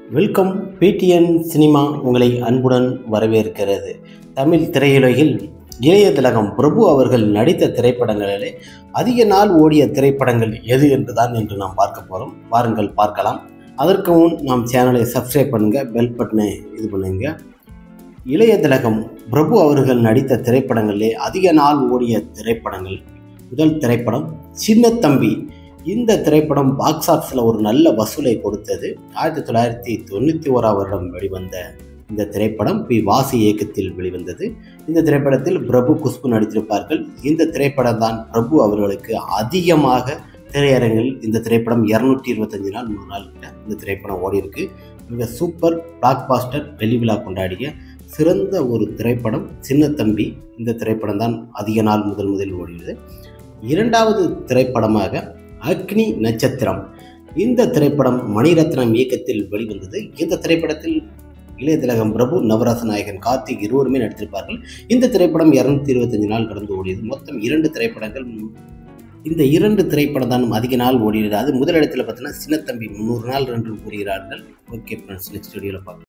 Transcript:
Welcome PTN cinema உங்களை அன்புடன் வரவேற்கிறது. தமிழ் திரையுலகில் இளைய திலகம் பிரபு அவர்கள் நடித்த திரைப்படங்களிலே அதிக நாள் ஓடிய திரைப்படங்கள் எது என்றுதான் இன்று நாம் பார்க்க போகிறோம். வாருங்கள் பார்க்கலாம். அதற்கு முன் நாம் சேனலை சப்ஸ்கிரைப் பண்ணுங்கள், பெல் பட்டனை இது பண்ணுங்க. இளைய திலகம் பிரபு அவர்கள் நடித்த திரைப்படங்களிலே அதிக நாள் ஓடிய திரைப்படங்கள், முதல் திரைப்படம் சின்னத்தம்பி. இந்த திரைப்படம் பாக்ஸ் ஆஃபீஸில் ஒரு நல்ல வசூலை கொடுத்தது. 1991 வருடம் வெளிவந்த இந்த திரைப்படம் பி வாசி இயக்கத்தில் வெளிவந்தது. இந்த திரைப்படத்தில் பிரபு, குஷ்பு நடித்திருப்பார்கள். இந்த திரைப்படம் தான் பிரபு அவர்களுக்கு அதிகமாக திரையரங்கில் இந்த திரைப்படம் 225 நாள் 3 நாள் இந்த திரைப்படம் ஓடி இருக்கு. மிக சூப்பர் பிளாக் பாஸ்டர், வெள்ளி விழா கொண்டாடிய சிறந்த ஒரு திரைப்படம் சின்னத்தம்பி. இந்த திரைப்படம் தான் அதிக நாள் முதலில் ஓடியது. இரண்டாவது திரைப்படமாக அக்னி நட்சத்திரம். இந்த திரைப்படம் மணிரத்னம் இயக்கத்தில் வெளிவந்தது. இந்த திரைப்படத்தில் இளைய திலகம் பிரபு, நவரச நாயகன் கார்த்திக் இருவருமே நடித்திருப்பார்கள். இந்த திரைப்படம் 225 நாள் கடந்து ஓடியது. மொத்தம் 2 திரைப்படங்கள். இந்த 2 திரைப்படம் தான் அதிக நாள் ஓடியது. அது முதலிடத்தில் பார்த்தீங்கன்னா சின்னத்தம்பி 300 நாள் என்று கூறுகிறார்கள். ஓகே ஃப்ரெண்ட்ஸ், நெக்ஸ்ட் வீடியோவில் பார்க்கலாம்.